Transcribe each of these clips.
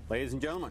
Ladies and gentlemen.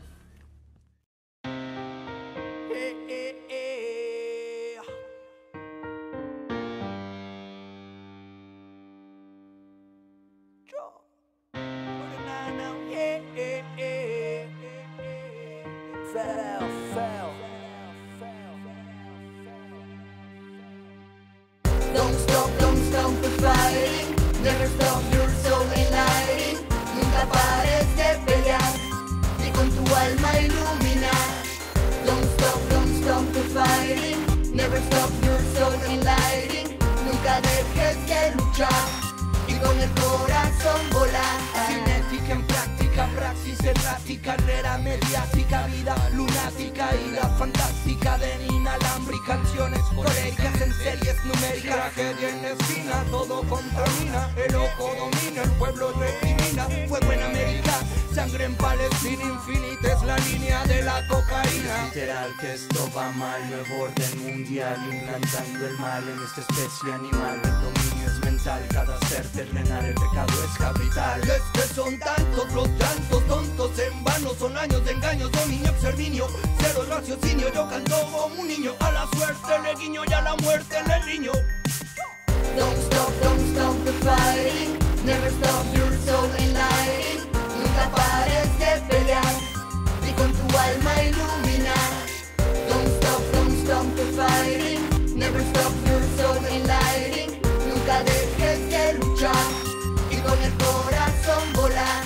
Don't stop the fighting. Never stop your soul enlightening. Nunca pares de pelear y con tu alma iluminar. Don't stop the fighting. Never stop your soul enlightening. Nunca dejes de luchar y con el corazón volar. Cinética en práctica, praxis errática, carrera mediática, vida lunática, ira fantástica de Nina Lambri, canciones coléricas en series numéricas, tragedia en esquina, todo contamina, el ojo domina, el pueblo recrimina, fuego en América, sangre en Palestina, infinita es la línea de la cocaína. Literal que esto va mal, nuevo orden mundial, implantando el mal en esta especie animal, el dominio es mental, cada ser terrenal, el pecado es capital. Es que son tantos los llantos tontos en vano, son años de engaños, dominio, exterminio, cero raciocinio, yo canto como un niño, a la suerte le guiño y a la muerte le riño. Don't stop the fighting. Never stop your soul enlightening. Nunca pares de pelear y con tu alma iluminar. Don't stop the fighting. Never stop your soul enlightening. Nunca dejes de luchar y con el corazón volar.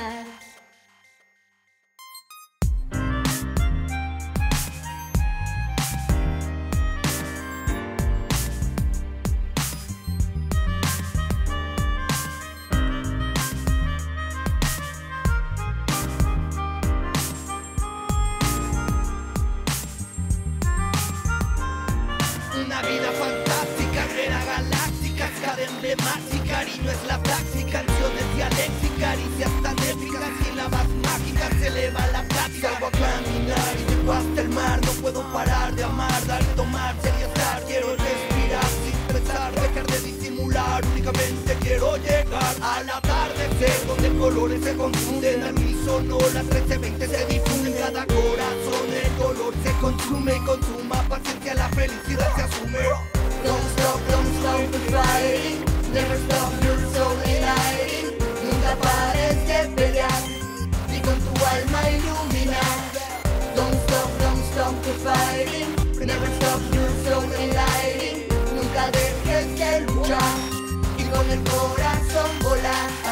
Una vida fantástica, carrera galáctica, escala emblemática, cariño es la práctica, canciones dialécticas, caricias tan épicas, sílabas mágicas, se eleva la práctica. Salgo a caminar y llego hasta el mar, no puedo parar de amar, dar, tomar, ser y estar, quiero respirar sin pensar, dejar de disimular, únicamente quiero llegar al atardecer, donde colores se confunden, al unísono las 13:20 se difunden, cada corazón el dolor se consume y consuma, paciencia la felicidad se asume. Don't stop the fighting. Never stop your soul enlightening. Nunca pares de pelear y con tu alma iluminar. Don't stop the fighting. Never stop your soul enlightening. Nunca dejes de luchar y con el corazón volar.